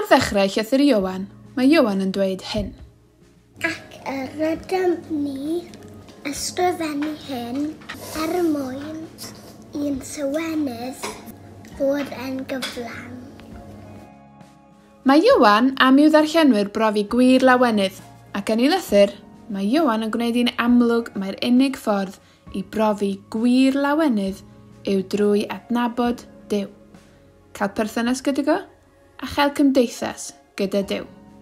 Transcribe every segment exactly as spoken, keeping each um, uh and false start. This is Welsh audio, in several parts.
ddechrau llythyr Iowan, mae Iowan yn dweud hyn. Ac yr ydym ni ysgrifennu hyn er mwyn i'n sylwenydd fod yn gyflawn. Mae Iowan am i'w ddarllenwyr brofi gwir lawenydd, ac yn ei lythyr, mae Iowan yn gwneud i'n amlwg mae'r unig ffordd i brofi gwir lawenydd yw drwy adnabod Duw, cael perthynas gyda go, a chael cymdeithas gyda Duw.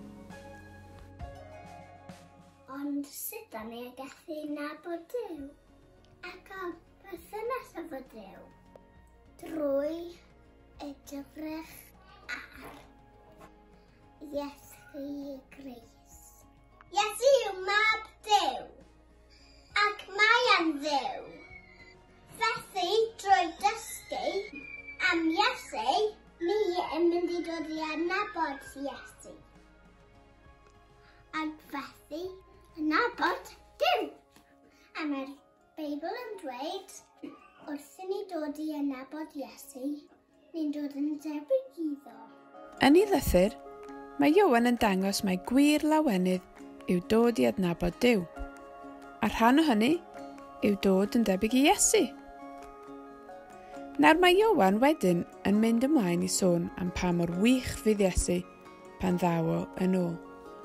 Ond sut da ni gallu nabod Duw a cael perthynas efo Duw? Drwy edrych ar Iesu Grist. Iesu yw mab Duw, ac mae yn Dduw. Felly, drwy dysgu am Iesu, ni yn mynd i dod i adnabod Iesu. Ac felly, adnabod Duw. A mae'r Beibl yn dweud, wrth i ni dod i adnabod Iesu, ni'n dod yn debyg iddo. Yn ei lythyr, mae Iowan yn dangos mae gwir lawenydd yw dod i adnabod Duw. A rhan o hynny yw dod yn debyg i Iesu. Nawr mae Iowan wedyn yn mynd ymlaen i sôn am pa mor wych fydd Iesu pan ddaw o yn ôl.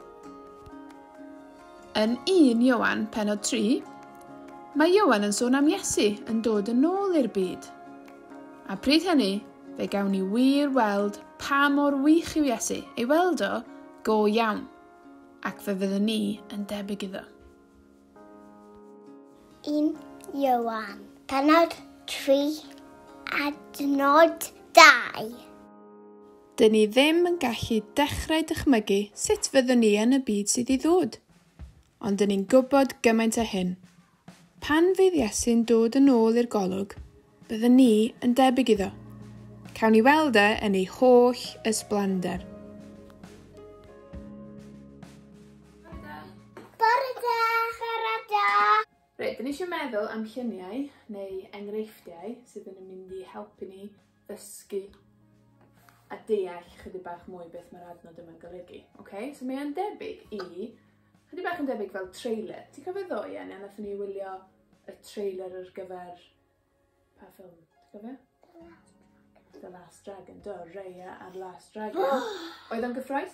Yn un Iowan pennod tri, mae Iowan yn sôn am Iesu yn dod yn ôl i'r byd. A pryd hynny, fe gawn ni wir weld pa mor wych yw Iesu, ei weld o go iawn, ac fe fyddwn ni yn debyg iddo. Un Iowan, pennod tri, adnod dau. Dyn ni ddim yn gallu dechrau dychmygu sut fyddwn ni yn y byd sydd i ddod. Ond dyn ni'n gwybod gymaint o hyn. Pan fydd Iesu'n dod yn ôl i'r golwg, byddwn ni yn debyg iddo. Cawn ni weld e yn ei holl ysblander. Bore da! Bore da! Reit, dyn ni eisiau meddwl am lluniau neu enghreifftiau sydd yn mynd i helpu ni ddysgu a deall chydig bach mwy beth mae'r adnod yma'n golygu. Okay? So mae o'n debyg i, chydig bach yn debyg fel trailer. Ti'n cofio ddo, Ian? A nathon ni wylio y trailer ar gyfer pa ffilm? Ti'n cofio? The Last Dragon. Do, Raya a'r Last Dragon. Oedd o'n gyffroes?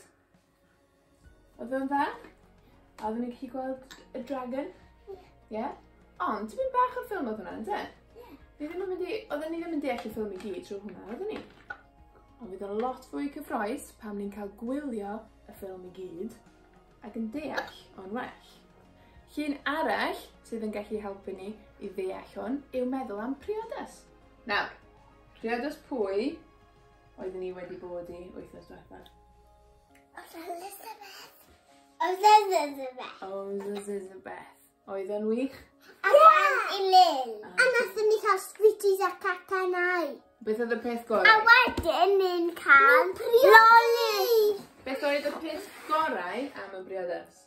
Oedd o'n dda? A oedden ni'n gallu gweld y dragon? Ie? Yeah? Ond, ti'n mynd bach o'r ffilm oedd hwnna, ynddo? Ie. Oedden ni ddim yn deall y ffilm i gyd trwy hwnna, oedden ni? Ond fydd yn lot fwy cyffroes pan ni'n cael gwylio y ffilm i gyd ac yn deall o'n well. Llun arall sydd yn gallu helpu ni i ddeall hwn yw meddwl am priodas. Nawr, priodas pwy oedden ni wedi bod i wythnos diwethaf? Oedd Elizabeth. Oedd Elizabeth. Oedd Elizabeth. Oedd yn wych? Ac yn Ilil. A nathon ni cael squiddies a cacanau. Beth oedd y peth gorau? A wedyn ni'n cael loli. Beth oedd y peth gorau am y briodas?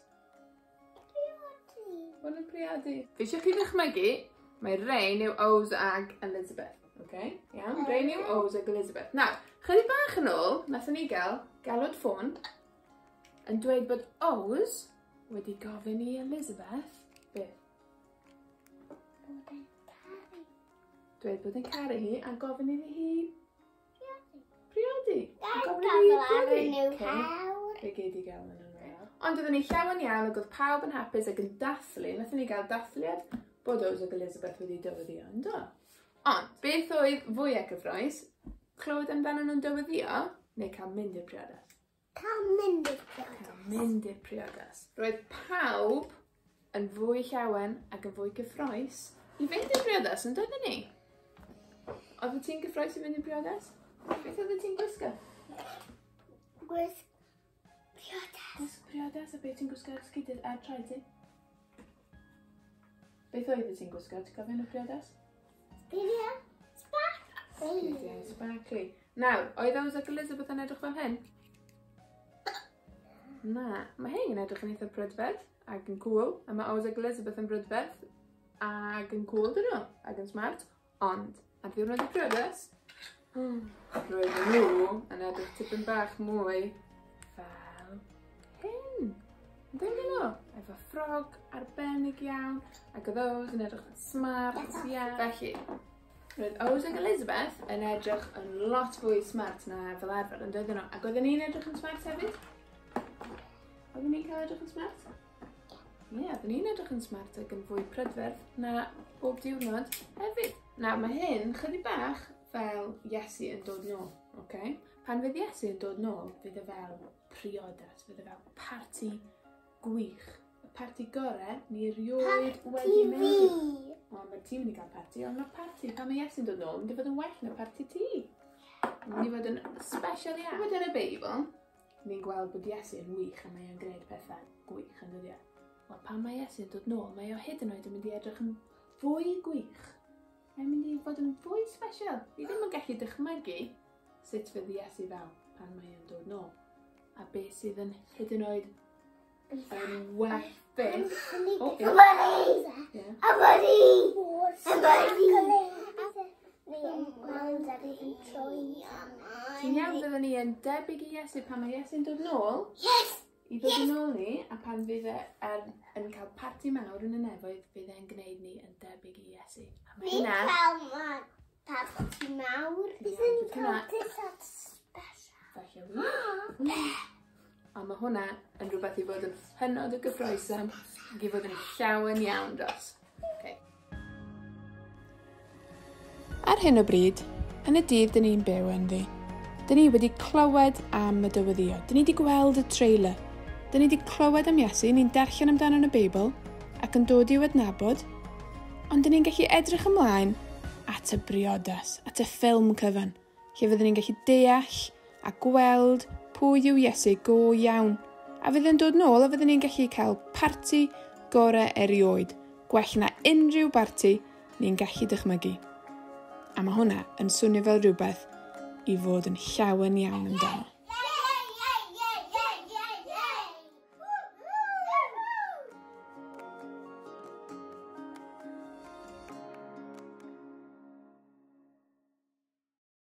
Priodi. Bod yn priodi. Fi eisiau chi ddychmygu, mae Rain yw Ows ag Elizabeth. Okay? Iawn, Rain yw Ows ag Elizabeth. Nawr, chydig bach yn ôl, nathon ni gael galwad ffôn yn dweud bod Ows wedi gofyn i Elizabeth beth? Bod yn caru. Dweud bod yn caru hi a gofyn iddi hi Priodi. priodi. Gael Gofyn iddi hi gafel ar priodi. y nhw Ocê. hawr. Fe gei di gael yn ymwneud. Ond oedden ni llawn iawn ac oedd pawb yn hapus ac yn dathlu. Nathon ni gael dathliad bod Ows ac Elizabeth wedi dyweddio, yndo? Ond, beth oedd fwy ac gyffroes? Clywed amdano nhw'n dyweddio neu cael mynd i'r priodas? Cael mynd i'r priodas. Cael mynd i'r priodas. Roedd pawb yn fwy llawen ac yn fwy gyffroes i fynd i'r priodas, yn dod ni? Oedd ti'n gyffroes i fynd i'r priodas? Beth oedd ti'n gwisgo? Gwisg priodas. Gwisg priodas a beth ti'n gwisgo ar sgidydd a traed ti? Beth oedd ti'n gwisgo? Ti'n gofyn y priodas? Sgidia. Sparkly. Sgidia, sparkly. Nawr, oedd Ows ac Elizabeth yn edrych fel hyn? Na, mae hyn yn edrych yn eitha prydferth ac yn cool, a mae Ows ac Elizabeth yn brydferth ac yn cool dyn nhw, ac yn smart, ond ar ddiwrnod y priodas, roedd nhw yn edrych tipyn bach mwy Dim nhw, efo ffrog arbennig iawn, ac oedd Ows yn edrych yn smart iawn. Felly, roedd Ows ac Elizabeth yn edrych yn lot fwy smart na fel arfer yn dod nhw. Ac oedden ni'n edrych yn smart hefyd? Oedden ni'n cael edrych yn smart? Ie, yeah, oedden ni'n edrych yn smart ac yn fwy prydferth na bob diwrnod hefyd. Nawr, mae hyn chydig bach fel Iesu yn dod nôl, oce? Okay? Pan fydd Iesu yn dod nôl, fydd e fel priodas, fydd e fel parti gwych. Y parti gorau ni rioed wedi mewn. O, mae ti mynd i gael parti, ond mae parti pan mae Iesu'n dod nôl, mynd i fod yn well na parti ti. Mynd i fod yn special iawn. Wedyn y Beibl, ni'n gweld bod Iesu yn wych a mae o'n gwneud pethau gwych yn dyddiau. Wel, pan mae Iesu'n dod nôl, mae o hyd yn oed yn mynd i edrych yn fwy gwych. Mae'n mynd i fod yn fwy special. Ni ddim yn gallu dychmygu sut fydd Iesu fel pan mae o'n dod nôl. A beth sydd yn hyd yn oed yn well beth. O, ie. Amari! Amari! Ti'n iawn fyddwn ni yn debyg i Iesu pan mae Iesu'n dod nôl? Yes! I ddod yn ôl ni, a pan fydd e yn, yn cael parti mawr yn y nefoedd, fydd e'n gwneud ni yn debyg i Iesu. Fi'n cael ma parti mawr. Fi'n cael dillad special. Felly, a mae hwnna yn rhywbeth i fod yn hynod o gyffroesam ac i fod yn llawen iawn dros. Okay. Ar hyn o bryd, yn y dydd dyn ni'n byw ynddi, dyn ni wedi clywed am y dyweddio. Dyn ni wedi gweld y trailer. Dyn ni wedi clywed am Iesu, ni'n darllen amdano yn y Beibl ac yn dod i'w adnabod, ond dyn ni'n gallu edrych ymlaen at y briodas, at y ffilm cyfan, lle fyddwn ni'n gallu deall a gweld pwy yw Iesu go iawn. A fyddwn dod nôl a fyddwn ni'n gallu cael parti gorau erioed, gwell na unrhyw parti ni'n gallu dychmygu. A mae hwnna yn swnio fel rhywbeth i fod yn llawen iawn amdano.